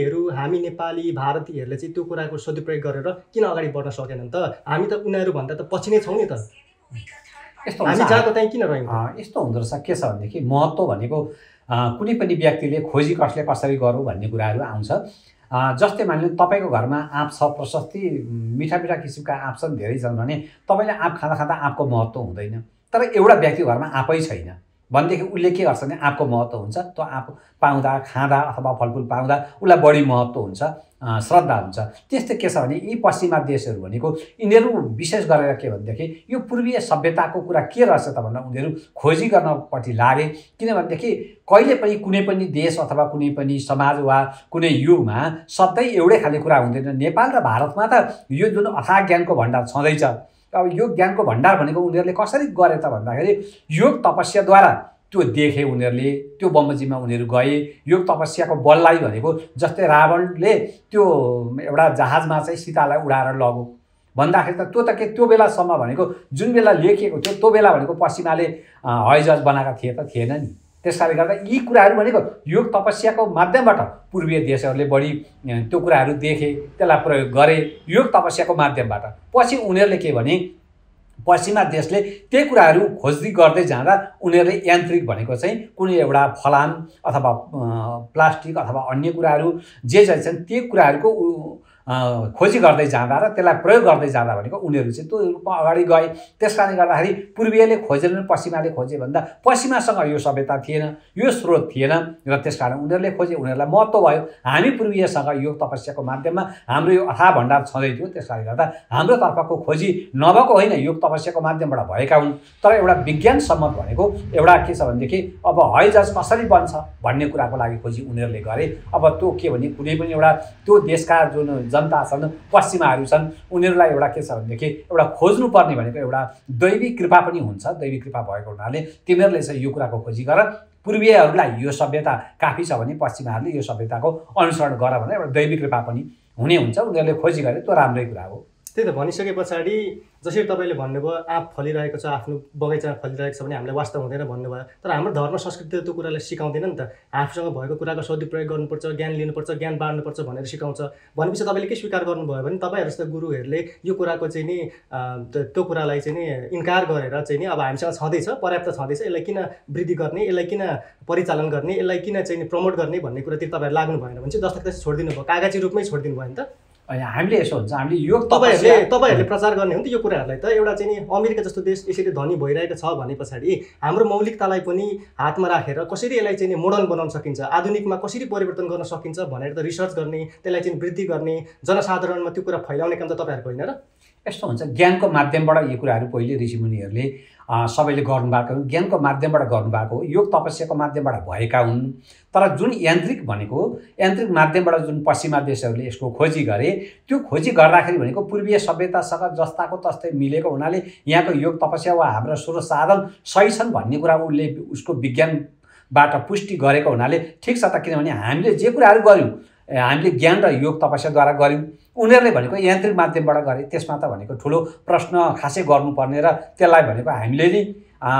नेपाली भारतीयहरूले चाहिँ त्यो कुराको सदुपयोग गरेर किन अगाडि बढ्न सकेनन् त? हामी त उनीहरूभन्दा त पछि नै छौँ नि त। यस्तो हामी जहाँको त्यहीँ किन रह्यौँ? यस्तो हुँदो रहेछ के छ भनेदेखि महत्त्व भनेको कुनै पनि व्यक्तिले खोजी कसरी गरौँ भन्ने कुराहरू आउँछ। जस्तै मानिलिनु तपाईँको घरमा आँप छ, प्रशस्ति मिठा मिठा किसिमका आँप छन्, धेरै छन् भने तपाईँले आँप खाँदा खाँदा आँपको महत्त्व हुँदैन। तर एउटा व्यक्तिको घरमा आँपै छैन भनेदेखि उसले के गर्छ भने आँपको महत्त्व हुन्छ। त्यो आँप पाउँदा, खाँदा अथवा फलफुल पाउँदा उसलाई बढी महत्त्व हुन्छ, श्रद्धा हुन्छ। त्यस्तै के छ भने यी पश्चिमा देशहरू भनेको यिनीहरू विशेष गरेर के भनेदेखि यो पूर्वीय सभ्यताको कुरा के रहेछ त भनेर उनीहरू खोजी गर्नपट्टि लागे। किनभनेदेखि कहिले पनि कुनै पनि देश अथवा कुनै पनि समाज वा कुनै युगमा सधैँ एउटै खाले कुरा हुँदैन। नेपाल र भारतमा त यो जुन अथाह ज्ञानको भण्डार छँदैछ। अब यो ज्ञानको भण्डार भनेको उनीहरूले कसरी गरे त भन्दाखेरि योग तपस्याद्वारा त्यो देखे उनीहरूले, त्यो बमोजिममा उनीहरू गए। योग तपस्याको बललाई भनेको जस्तै रावणले त्यो एउटा जहाजमा चाहिँ सीतालाई उडाएर लग्यो भन्दाखेरि त त्यो त के त्यो बेलासम्म भनेको जुन बेला लेखिएको थियो त्यो बेला भनेको पश्चिमाले हवाईजहाज बनाएका थिए त थिएन नि। त्यस कारणले गर्दा यी कुराहरू भनेको योग तपस्याको माध्यमबाट पूर्वीय देशहरूले बढी त्यो कुराहरू देखे, त्यसलाई प्रयोग गरे योग तपस्याको माध्यमबाट। पछि उनीहरूले के भने पश्चिमा देशले त्यही कुराहरू खोज्दै गर्दै जाँदा उनीहरूले यान्त्रिक भनेको चाहिँ कुनै एउटा फलाम अथवा प्लास्टिक अथवा अन्य कुराहरू जे छन् ती कुराहरूको खोजी गर्दै जाँदा र त्यसलाई प्रयोग गर्दै जाँदा भनेको उनीहरू चाहिँ त्यो रूपमा अगाडि गए। त्यस कारणले गर्दाखेरि पूर्वीयले खोजेन, पश्चिमाले खोजे भन्दा पश्चिमासँग यो सभ्यता थिएन, यो स्रोत थिएन र त्यस कारण उनीहरूले खोजे, उनीहरूलाई महत्त्व भयो। हामी पूर्वीयसँग योग तपस्याको माध्यममा हाम्रो यो अथाह भण्डार छँदै थियो। त्यस कारणले गर्दा हाम्रो तर्फको खोजी नभएको होइन, योग तपस्याको माध्यमबाट भएका हुन्। तर एउटा विज्ञान सम्मत भनेको एउटा के छ भनेदेखि अब हवाईजहाज कसरी बन्छ भन्ने कुराको लागि खोजी उनीहरूले गरे। अब त्यो के भने कुनै पनि एउटा त्यो देशका जुन जनता छन्, पश्चिमाहरू छन्, उनीहरूलाई एउटा के छ भनेदेखि एउटा खोज्नुपर्ने भनेको एउटा दैवी कृपा पनि हुन्छ। दैवी कृपा भएको हुनाले तिमीहरूले चाहिँ यो कुराको खोजी गर। पूर्वीयहरूलाई यो सभ्यता काफी छ भने पश्चिमाहरूले यो सभ्यताको अनुसरण गर भनेर एउटा दैवी कृपा पनि हुने हुन्छ। उनीहरूले खोजी गरे, त्यो राम्रै कुरा हो। त्यही त भनिसके पछाडि जसरी तपाईँले भन्नुभयो आँप फलिरहेको छ, आफ्नो बगैँचामा फलिरहेको छ भने हामीलाई वास्ता हुँदैन भन्नुभयो, तर हाम्रो धर्म संस्कृतिले त्यो कुरालाई सिकाउँदैन नि त। आफूसँग भएको कुराको सदुपयोग गर्नुपर्छ, ज्ञान लिनुपर्छ, ज्ञान बाँड्नुपर्छ भनेर सिकाउँछ। भनेपछि तपाईँले के स्वीकार गर्नुभयो भने तपाईँहरू जस्तो गुरुहरूले यो कुराको चाहिँ नि त्यो कुरालाई चाहिँ नि इन्कार गरेर चाहिँ नि अब हामीसँग छँदैछ, पर्याप्त छँदैछ, यसलाई किन वृद्धि गर्ने, यसलाई किन परिचालन गर्ने, यसलाई किन चाहिँ नि प्रमोट गर्ने भन्ने कुरातिर तपाईँहरू लाग्नु भएन भने चाहिँ दस्तखत छोडिदिनु भयो, कागजी रूपमै छोडिदिनु भयो नि त। हामीले यसो हुन्छ, हामीले योग तपाईँहरूले प्रचार गर्ने हो नि त यो कुराहरूलाई त। एउटा चाहिँ नि अमेरिका जस्तो देश यसरी धनी भइरहेको छ भने पछाडि हाम्रो मौलिकतालाई पनि हातमा राखेर कसरी यसलाई चाहिँ नि मोडर्न बनाउन सकिन्छ, आधुनिकमा कसरी परिवर्तन गर्न सकिन्छ भनेर त रिसर्च गर्ने, त्यसलाई चाहिँ वृद्धि गर्ने, जनसाधारणमा त्यो कुरा फैलाउने काम त तपाईँहरूको होइन र? यस्तो हुन्छ, ज्ञानको माध्यमबाट यो कुराहरू पहिले ऋषिमुनिहरूले सबैले गर्नुभएको हो, ज्ञानको माध्यमबाट गर्नुभएको हो, योग तपस्याको माध्यमबाट भएका हुन्। तर जुन यान्त्रिक भनेको यान्त्रिक माध्यमबाट जुन पश्चिमा देशहरूले यसको खोजी गरे, त्यो खोजी गर्दाखेरि भनेको पूर्वीय सभ्यतासँग जस्ताको तस्तै मिलेको हुनाले यहाँको योग तपस्या वा हाम्रा स्रोत साधन सही छन् भन्ने कुरा उसले उसको विज्ञानबाट पुष्टि गरेको हुनाले ठिक छ त। किनभने हामीले जे कुराहरू गऱ्यौँ हामीले ज्ञान र योग तपस्याद्वारा गऱ्यौँ, उनीहरूले भनेको यान्त्रिक माध्यमबाट गरे। त्यसमा त भनेको ठुलो प्रश्न खासै गर्नुपर्ने र त्यसलाई भनेको हामीले नि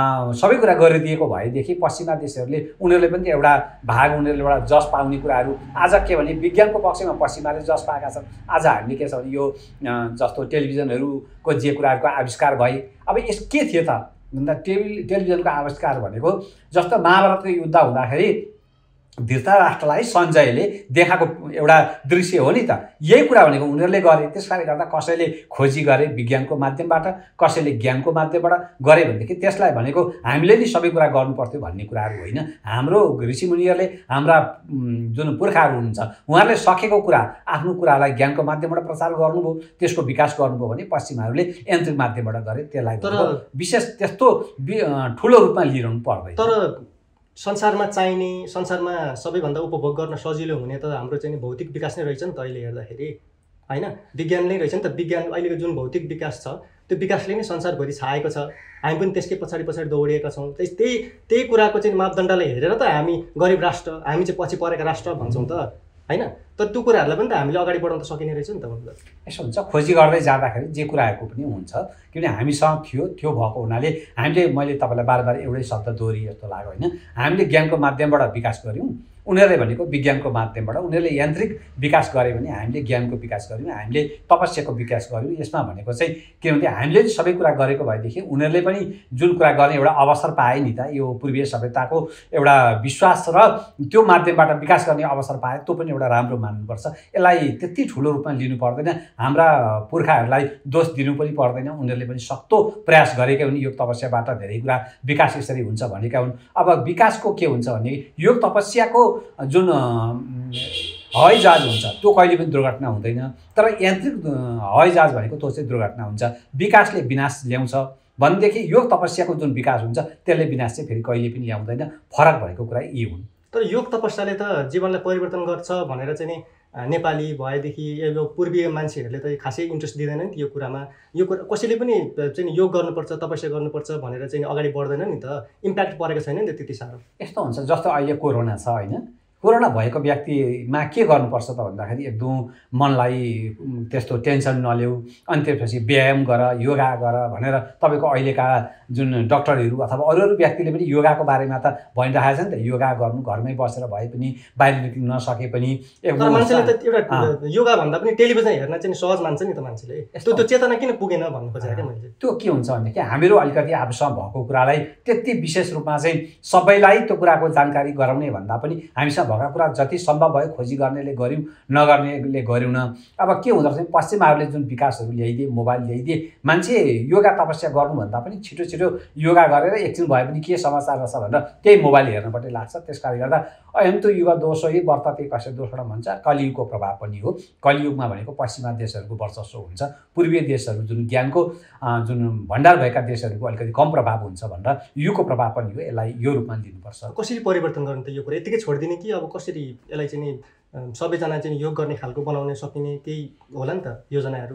सबै कुरा गरिदिएको भएदेखि पश्चिमा देशहरूले उनीहरूले पनि एउटा भाग, उनीहरूले एउटा जस पाउने कुराहरू आज के भने विज्ञानको पक्षमा पश्चिमाले जस पाएका छन्। आज हामीले के छ भने यो जस्तो टेलिभिजनहरूको जे कुराहरूको आविष्कार भए, अब यस के थियो त भन्दा टेलिभिजनको आविष्कार भनेको जस्तो महाभारतको युद्ध हुँदाखेरि धृतराष्ट्रलाई सञ्जयले देखाएको एउटा दृश्य हो नि त। यही कुरा भनेको उनीहरूले गरे। त्यसकारणले गर्दा कसैले खोजी गरे विज्ञानको माध्यमबाट, कसैले ज्ञानको माध्यमबाट गरे भनेदेखि त्यसलाई भनेको हामीले नि सबै कुरा गर्नुपर्थ्यो भन्ने कुराहरू होइन। हाम्रो ऋषिमुनिहरूले, हाम्रा जुन पुर्खाहरू हुनुहुन्छ उहाँहरूले सकेको कुरा, आफ्नो कुरालाई ज्ञानको माध्यमबाट प्रचार गर्नुभयो, त्यसको विकास गर्नुभयो भने पश्चिमाहरूले यान्त्रिक माध्यमबाट गरे। त्यसलाई तर विशेष त्यस्तो ठुलो रूपमा लिइरहनु पर्दैन। तर संसारमा चाहिने, संसारमा सबैभन्दा उपभोग गर्न सजिलो हुने त हाम्रो चाहिँ भौतिक विकास नै रहेछ नि त अहिले हेर्दाखेरि, होइन? विज्ञान नै रहेछ नि त। विज्ञान अहिलेको जुन भौतिक विकास छ त्यो विकासले नै संसारभरि छाएको छ, हामी पनि त्यसकै पछाडि दौडिएका छौँ। त्यही कुराको चाहिँ मापदण्डलाई हेरेर त हामी गरिब राष्ट्र, हामी चाहिँ पछि परेका राष्ट्र भन्छौँ त, होइन? तर त्यो कुराहरूलाई पनि त हामीले अगाडि बढाउन त सकिने रहेछ नि त। मतलब यसो हुन्छ, खोजी गर्दै जाँदाखेरि जे कुराहरूको पनि हुन्छ, किनभने हामीसँग त्यो भएको हुनाले हामीले, मैले तपाईँलाई बार एउटै शब्द दोहोरी जस्तो लाग्यो होइन, हामीले ज्ञानको माध्यमबाट विकास गऱ्यौँ, उनीहरूले भनेको विज्ञानको माध्यमबाट, उनीहरूले यान्त्रिक विकास गरे भने हामीले ज्ञानको विकास गऱ्यौँ, हामीले तपस्याको विकास गऱ्यौँ। यसमा भनेको चाहिँ के भन्थे हामीले सबै कुरा गरेको भएदेखि उनीहरूले पनि जुन कुरा गर्ने एउटा अवसर पाए नि त। यो पूर्वीय सभ्यताको एउटा विश्वास र त्यो माध्यमबाट विकास गर्ने अवसर पाए, त्यो पनि एउटा राम्रो मान्नुपर्छ। यसलाई त्यति ठुलो रूपमा लिनु पर्दैन, हाम्रा पुर्खाहरूलाई दोष दिनु पनि पर्दैन। उनीहरूले पनि सक्दो प्रयास गरेकै हुन्, योग तपस्याबाट धेरै कुरा विकास यसरी हुन्छ भनेका हुन्। अब विकासको के हुन्छ भने योग तपस्याको जुन हवाई जहाज हुन्छ त्यो कहिले पनि दुर्घटना हुँदैन, तर यान्त्रिक हवाई जहाज भनेको त्यो चाहिँ दुर्घटना हुन्छ। विकासले विनाश ल्याउँछ भनेदेखि योग तपस्याको जुन विकास हुन्छ त्यसले विनाश चाहिँ फेरि कहिले पनि ल्याउँदैन। फरक भएको कुरा यी हुन्। तर योग तपस्याले त जीवनलाई परिवर्तन गर्छ भनेर चाहिँ नि नेपाली भएदेखि यो पूर्वीय मान्छेहरूले त खासै इन्ट्रेस्ट दिँदैन नि त यो कुरामा। यो कुरा कसैले पनि चाहिँ योग गर्नुपर्छ, तपस्या गर्नुपर्छ भनेर चाहिँ अगाडि बढ्दैन नि त। इम्प्याक्ट परेको छैन नि त त्यति साह्रो। यस्तो हुन्छ, जस्तो अहिले कोरोना छ होइन, कोरोना भएको व्यक्तिमा के गर्नुपर्छ त भन्दाखेरि एकदम मनलाई त्यस्तो टेन्सन नल्याऊ, अनि त्यसपछि व्यायाम गर, योगा गर भनेर तपाईँको अहिलेका जुन डक्टरहरू अथवा अरू व्यक्तिले पनि योगाको बारेमा त भनिरहेको छ नि त। योगा गर्नु, घरमै बसेर भए पनि, बाहिर निक्लिन नसके पनि एकदम मान्छेले त एउटा योगा भन्दा पनि टेलिभिजन हेर्न चाहिँ सहज मान्छ नि त मान्छेले। त्यो चेतना किन पुगेन भन्नु खोजेको क्या मैले। त्यो के हुन्छ भनेदेखि हामीहरू अलिकति आफूसँग भएको कुरालाई त्यति विशेष रूपमा चाहिँ सबैलाई त्यो कुराको जानकारी गराउने भन्दा पनि हामीसँग भएका कुरा जति सम्भव भयो खोजी गर्नेले गऱ्यौँ, नगर्नेले गरेनौँ। अब के हुँदो रहेछ, पश्चिमाहरूले जुन विकासहरू ल्याइदिए, मोबाइल ल्याइदिए, मान्छे योगा तपस्या गर्नुभन्दा पनि छिटो योगा गरेर एकछिन भए पनि के समाचार रहेछ भनेर त्यही मोबाइल हेर्नपट्टि लाग्छ। त्यस कारणले गर्दा अयं त युग दोषै वर्तते कसै दोषबाट भन्छ, कलियुगको प्रभाव पनि हो। कलियुगमा भनेको पश्चिमा देशहरूको वर्चस्व हुन्छ, पूर्वीय देशहरू जुन ज्ञानको जुन भण्डार भएका देशहरूको अलिकति कम प्रभाव हुन्छ भनेर युगको प्रभाव पनि हो। यसलाई यो रूपमा लिनुपर्छ। कसरी परिवर्तन गर्ने त यो कुरा? यतिकै छोडिदिने कि अब कसरी यसलाई चाहिँ सबैजना चाहिँ योग गर्ने खालको बनाउन सकिने केही होला नि त योजनाहरू?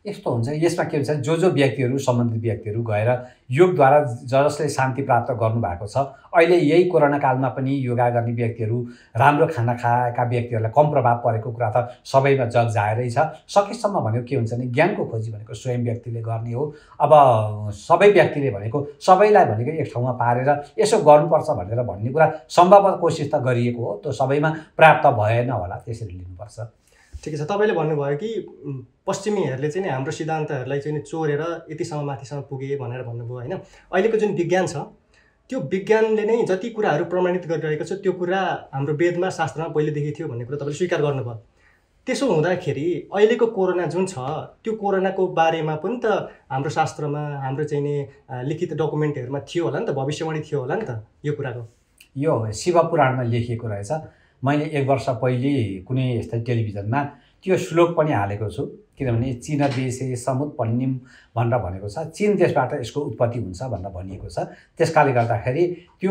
यस्तो हुन्छ, यसमा के हुन्छ जो व्यक्तिहरू सम्बन्धित व्यक्तिहरू गएर योगद्वारा जसले शान्ति प्राप्त गर्नुभएको छ, अहिले यही कोरोना कालमा पनि योगा गर्ने व्यक्तिहरू, राम्रो खाना खाएका व्यक्तिहरूलाई कम प्रभाव परेको कुरा त सबैमा जग जाहेरै छ। सकेसम्म भनेको के हुन्छ भने ज्ञानको खोजी भनेको स्वयं व्यक्तिले गर्ने हो। अब सबै व्यक्तिले भनेको सबैलाई भनेको एक ठाउँमा पारेर यसो गर्नुपर्छ भनेर भन्ने कुरा सम्भव कोसिस त गरिएको हो, त्यो सबैमा प्राप्त भएन होला, त्यसरी लिनुपर्छ। ठिकै छ। तपाईँले भन्नुभयो कि पश्चिमीहरूले चाहिँ नि हाम्रो सिद्धान्तहरूलाई चाहिँ चोरेर यतिसम्म माथिसम्म पुगे भनेर भन्नुभयो होइन। अहिलेको जुन विज्ञान छ त्यो विज्ञानले नै जति कुराहरू प्रमाणित गरिरहेको छ त्यो कुरा हाम्रो वेदमा शास्त्रमा पहिलेदेखि थियो भन्ने कुरा तपाईँले स्वीकार गर्नुभयो। त्यसो हुँदाखेरि अहिलेको कोरोना जुन छ त्यो कोरोनाको बारेमा पनि त हाम्रो शास्त्रमा हाम्रो चाहिँ नि लिखित डकुमेन्टहरूमा थियो होला नि त, भविष्यवाणी थियो होला नि त यो कुराको। यो शिवपुराणमा लेखिएको रहेछ। मैले 1 वर्ष पहिले कुनै यस्तै टेलिभिजनमा त्यो श्लोक पनि हालेको छु, किनभने चीन देशे समुत्पन्निम भनेर भनेको छ, चीन देशबाट यसको उत्पत्ति हुन्छ भनेर भनिएको छ। त्यसकाले गर्दाखेरि त्यो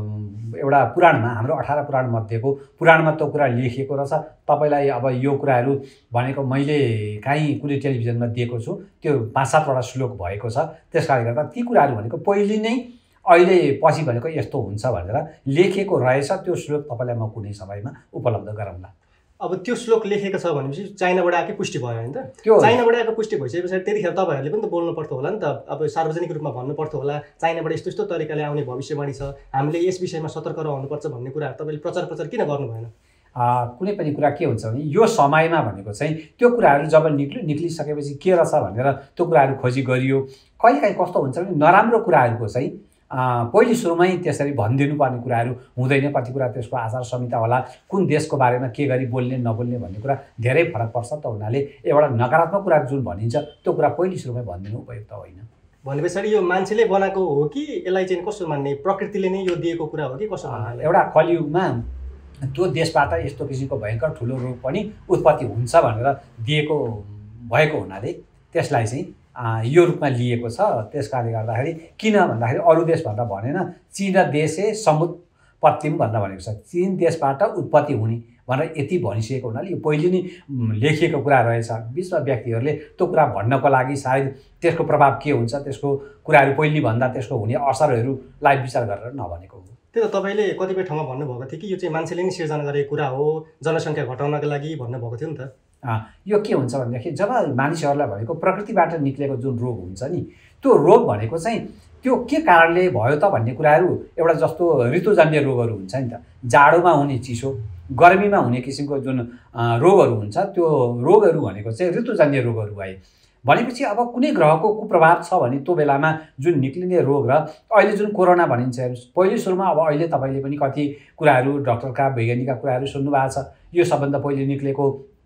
एउटा पुराणमा, हाम्रो 18 पुराण मध्येको पुराणमा त्यो कुरा लेखिएको रहेछ। तपाईँलाई अब यो कुराहरू भनेको मैले काहीँ कुनै टेलिभिजनमा दिएको छु, त्यो 5-7 श्लोक भएको छ। त्यसकाले गर्दा ती कुराहरू भनेको पहिले नै अहिले पछि भनेको यस्तो हुन्छ भनेर लेखेको रहेछ। त्यो श्लोक तपाईँलाई म कुनै समयमा उपलब्ध गराउँला। अब त्यो श्लोक लेखेको छ भनेपछि चाइनाबाट आएकै पुष्टि भयो होइन त। त्यो चाइनाबाट आएको पुष्टि भइसके पछाडि त्यतिखेर तपाईँहरूले पनि त बोल्नु पर्थ्यो होला नि त। अब सार्वजनिक रूपमा भन्नु पर्थ्यो होला चाइनाबाट यस्तो यस्तो तरिकाले आउने भविष्यवाणी छ, हामीले यस विषयमा सतर्क रहनुपर्छ भन्ने कुराहरू तपाईँले प्रचार किन गर्नु भएन? कुनै पनि कुरा के हुन्छ भने यो समयमा भनेको चाहिँ त्यो कुराहरू जब निक्लिसकेपछि के रहेछ भनेर त्यो कुराहरू खोजी गरियो। कहिलेकाहीँ कस्तो हुन्छ भने नराम्रो कुराहरूको चाहिँ पहिले सुरुमै त्यसरी भनिदिनु पर्ने कुराहरू हुँदैन। कति कुरा त्यसको आचार संहिता होला, कुन देशको बारेमा के गरी बोल्ने नबोल्ने भन्ने कुरा धेरै फरक पर्छ। त हुनाले एउटा नकारात्मक कुरा जुन भनिन्छ त्यो कुरा पहिले सुरुमै भनिदिनु उपयुक्त होइन। भने पछाडि यो मान्छेले बनाएको हो कि यसलाई चाहिँ कसो मान्ने, प्रकृतिले नै यो दिएको कुरा हो कि कसो भन्नाले? एउटा कलियुगमा त्यो देशबाट यस्तो किसिमको भयङ्कर ठुलो रोग पनि उत्पत्ति हुन्छ भनेर दिएको भएको हुनाले त्यसलाई चाहिँ यो रूपमा लिएको छ। त्यसकारणले गर्दाखेरि किन भन्दाखेरि अरू देश भनेर भनेन, चीन देशे समुत्पत्तिम भनेर भनेको छ, चीन देशबाट उत्पत्ति हुने भनेर यति भनिसकेको हुनाले यो पहिले नै लेखिएको कुरा रहेछ। विश्व व्यक्तिहरूले त्यो कुरा भन्नको लागि सायद त्यसको प्रभाव के हुन्छ, त्यसको कुराहरू पहिले भन्दा त्यसको हुने असरहरूलाई विचार गरेर नभनेको हो। त्यो त तपाईँले कतिपय ठाउँमा भन्नुभएको थियो कि यो चाहिँ मान्छेले नै सिर्जना गरेको कुरा हो, जनसङ्ख्या घटाउनको लागि भन्नुभएको थियो नि त। यो के हुन्छ भनेदेखि जब मानिसहरूलाई भनेको प्रकृतिबाट निक्लेको जुन रोग हुन्छ नि, त्यो रोग भनेको चाहिँ त्यो के कारणले भयो त भन्ने कुराहरू एउटा जस्तो ऋतुजन्य रोगहरू हुन्छ नि त, जाडोमा हुने चिसो, गर्मीमा हुने किसिमको जुन रोगहरू हुन्छ त्यो रोगहरू भनेको चाहिँ ऋतुजन्य रोगहरू भए। भनेपछि अब कुनै ग्रहको कुप्रभाव छ भने त्यो बेलामा जुन निक्लिने रोग र अहिले जुन कोरोना भनिन्छ, पहिले सुरुमा अब अहिले तपाईँले पनि कति कुराहरू डक्टरका वैज्ञानिकका कुराहरू सुन्नुभएको छ। यो सबभन्दा पहिले निक्लेको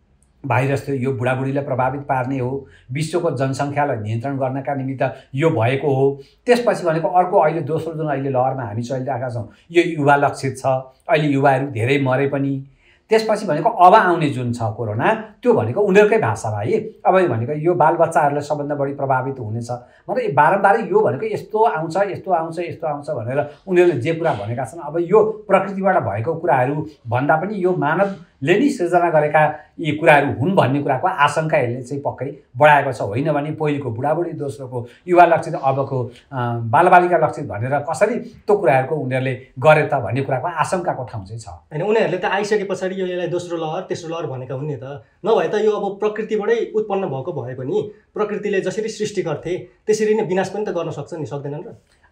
भाइरस थियो, यो बुढाबुढीलाई प्रभावित पार्ने हो, विश्वको जनसङ्ख्यालाई नियन्त्रण गर्नका निमित्त यो भएको हो। त्यसपछि भनेको अर्को अहिले दोस्रो जुन अहिले लहरमा हामी चलिरहेका छौँ यो युवा लक्षित छ, अहिले युवाहरू धेरै मरे पनि। त्यसपछि भनेको अब आउने जुन छ कोरोना त्यो भनेको उनीहरूकै भाषा भाइ, अब भनेको यो बालबच्चाहरूलाई सबभन्दा बढी प्रभावित हुनेछ मतलब बारम्बारै यो भनेको यस्तो आउँछ यस्तो आउँछ यस्तो आउँछ भनेर उनीहरूले जे कुरा भनेका छन्। अब यो प्रकृतिबाट भएको कुराहरू भन्दा पनि यो मानवले नै सृजना गरेका यी कुराहरू हुन् भन्ने कुराको आशंका यसले चाहिँ पक्कै बढाएको छ। होइन भने पहिलेको बुढाबुढी, दोस्रोको युवा लक्षित, अबको बालबालिका लक्षित भनेर कसरी त्यो कुराहरूको उनीहरूले गरे त भन्ने कुराको आशंकाको ठाउँ चाहिँ छ। होइन उनीहरूले त आइसके पछाडि यो यसलाई दोस्रो लहर तेस्रो लहर भनेका हुन् नि त, नभए त यो अब प्रकृतिबाटै उत्पन्न भएको भए पनि प्रकृतिले जसरी सृष्टि गर्थे त्यसरी नै विनाश पनि त गर्न सक्छ नि, सक्दैनन् र?